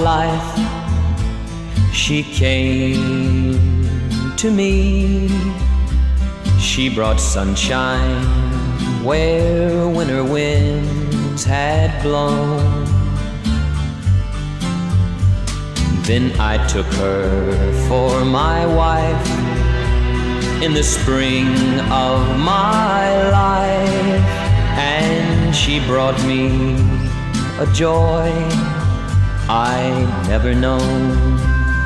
life, she came to me. She brought sunshine where winter winds had blown. Then I took her for my wife in the spring of my life, and she brought me a joy I'd never known.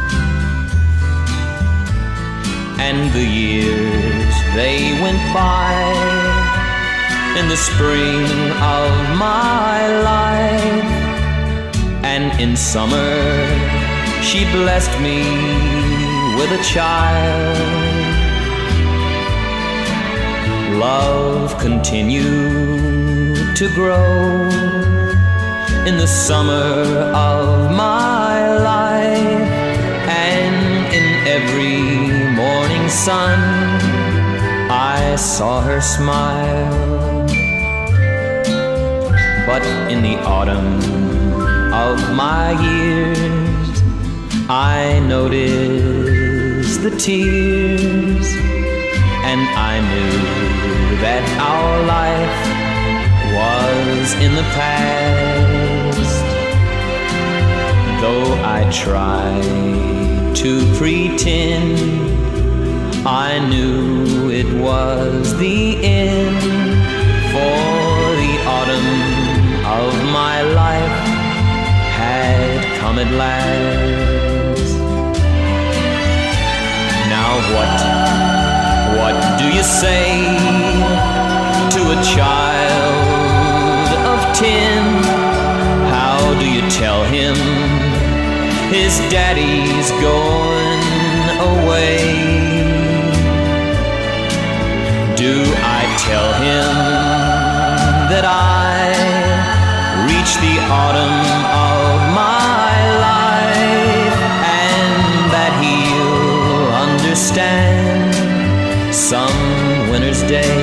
And the years, they went by in the spring of my life, and in summer she blessed me with a child. Love continued to grow in the summer of my life, and in every morning sun I saw her smile. But in the autumn of my years I noticed the tears, and I knew that our life was in the past. Though I tried to pretend, I knew it was the end, for the autumn of my life had come at last. Now what do you say to a child of 10? How do you tell him his daddy's going away? Do I tell him that I reached the autumn of my life, and that he'll understand some winter's day?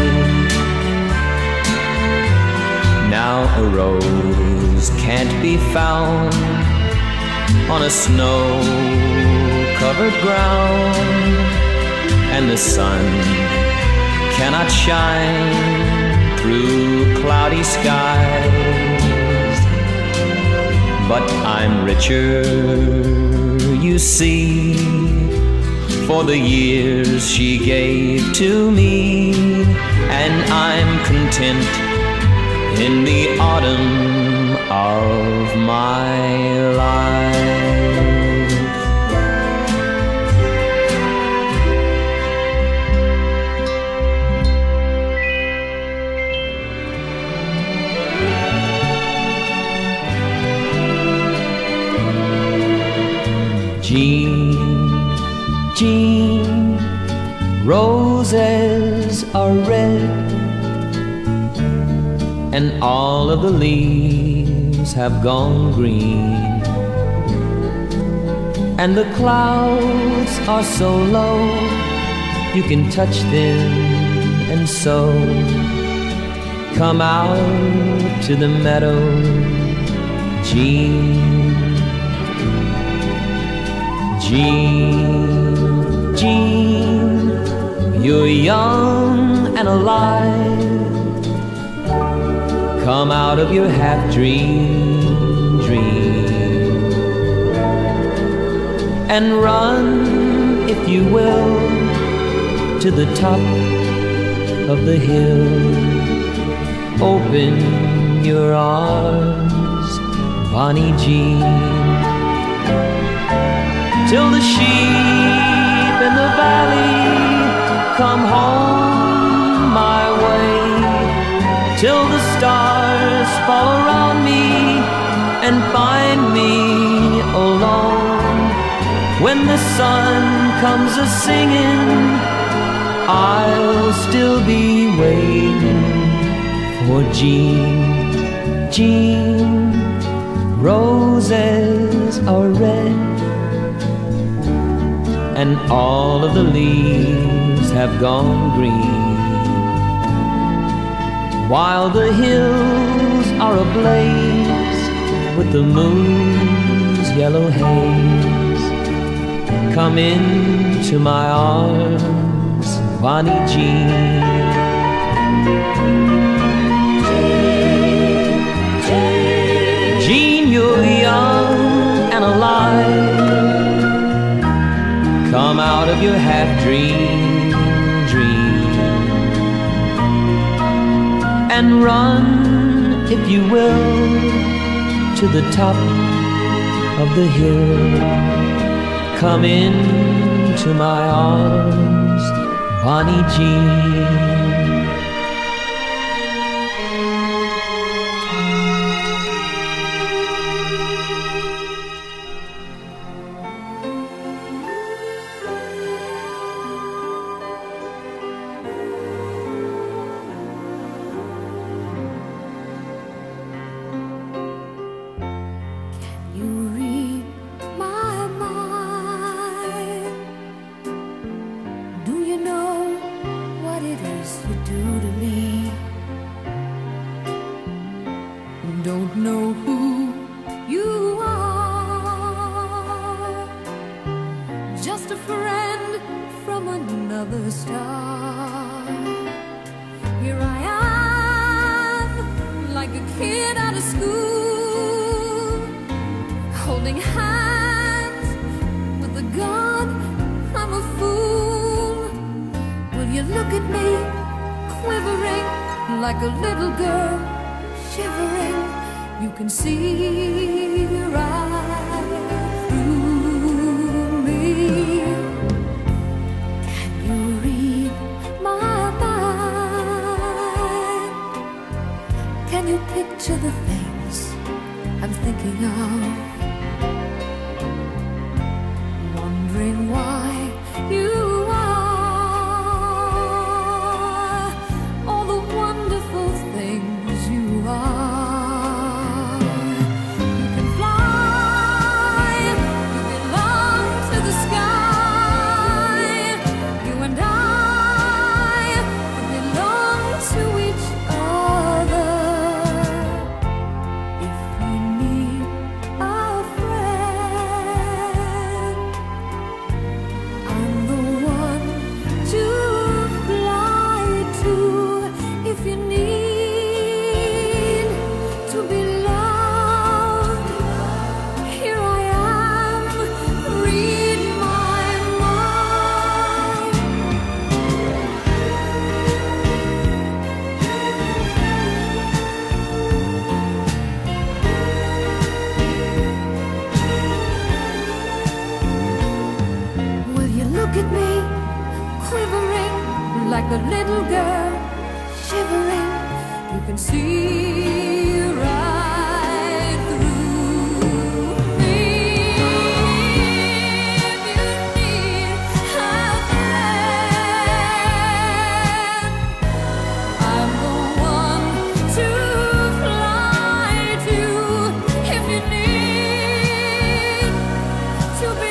Now a rose can't be found on a snow-covered ground, and the sun cannot shine through cloudy skies. But I'm richer, you see, for the years she gave to me, and I'm content in the autumn of my life. Jean, roses are red, and all of the leaves have gone green, and the clouds are so low you can touch them, and so come out to the meadow, Jean. Jean, you're young and alive. Come out of your half-dream and run, if you will, to the top of the hill. Open your arms, Bonnie Jean, till the sheep in the valley come home my way, till the stars fall around me and find me alone. When the sun comes a-singing, I'll still be waiting for Jean. Jean, roses are red, and all of the leaves have gone green, while the hills are ablaze with the moon's yellow haze. Come into my arms, Bonnie Jean. Jean, you're young and alive. Come out of your half-dream and run, if you will, to the top of the hill. Come into my arms, Bonnie Jean. Don't know who you are, just a friend from another star. Here I am, like a kid out of school, holding hands with a gun. I'm a fool. Will you look at me, quivering like a little girl, shivering? You can see right through me. Can you read my mind? Can you picture the things I'm thinking of? Wondering why you are all the wonderful things you are. Look at me, quivering like a little girl, shivering. You can see right through me. If you need a friend, I'm the one to fly to. If you need to be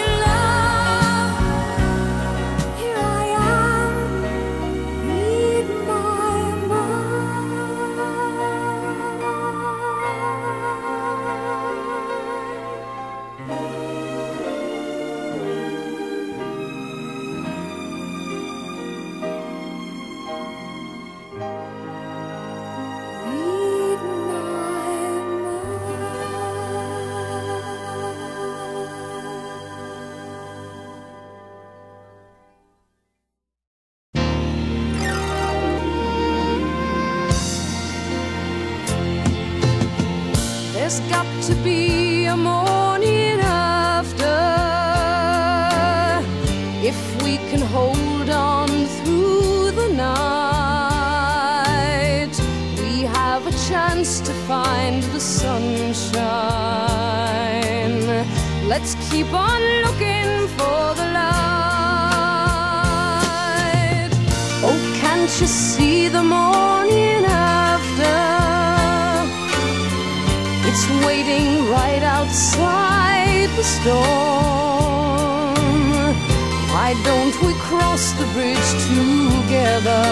there's got to be a morning after. If we can hold on through the night, we have a chance to find the sunshine. Let's keep on looking for the light. Oh, can't you see the morning after? It's waiting right outside the storm. Why don't we cross the bridge together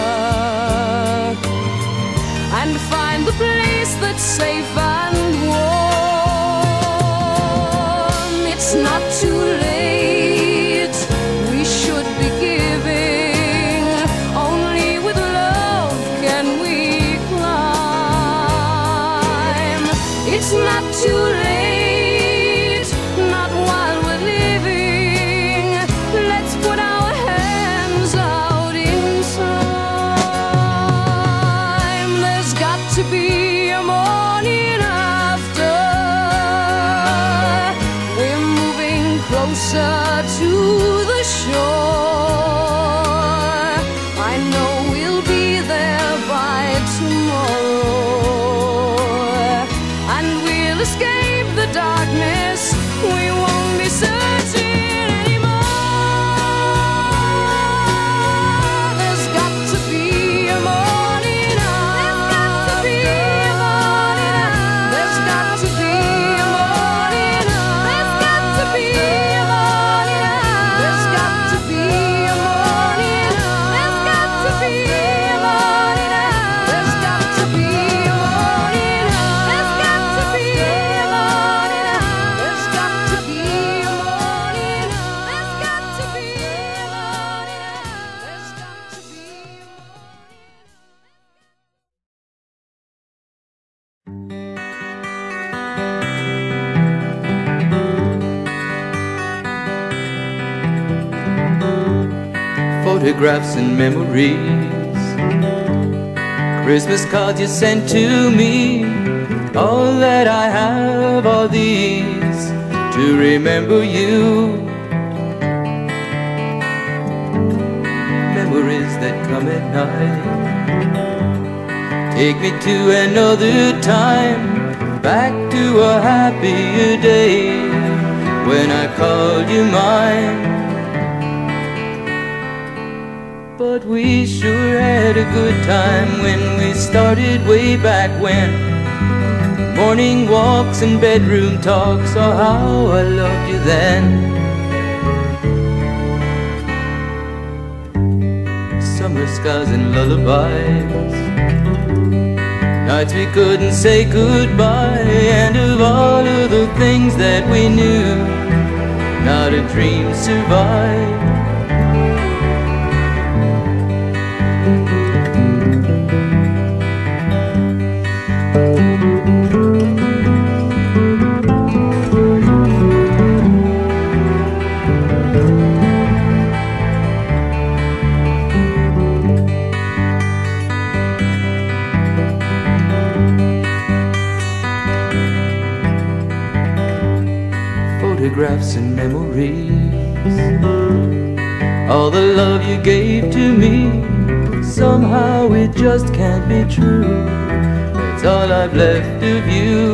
and find the place that's safe and warm? It's not too late, we should be giving. Only with love can we climb. It's not too late, not while we're living. Let's put our hands out in time. There's got to be a morning after. We're moving closer to the shore. I know we'll be there by tomorrow, and we'll escape the darkness. We won't be searching anymore. There's got to be a morning after. There's got to be a morning after. There's got to be a morning after. There's got to be a morning after. There's got to be a morning after. There's got to be a morning after. There's got to be a morning after. There's got to be a morning after. There's got to be a morning after. There's got to be a Photographs and memories, Christmas cards you sent to me. All that I have are these to remember you. Memories that come at night take me to another time, back to a happier day when I called you mine. But we sure had a good time when we started way back when. Morning walks and bedroom talks, oh how I loved you then. Summer skies and lullabies, nights we couldn't say goodbye, and of all of the things that we knew, not a dream survived. Photographs and memories, all the love you gave to me, somehow it just can't be true. That's all I've left of you.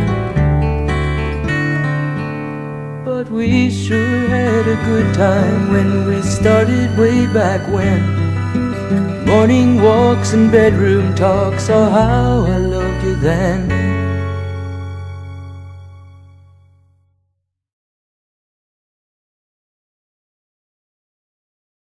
But we sure had a good time when we started way back when. Morning walks and bedroom talks, oh how I loved you then.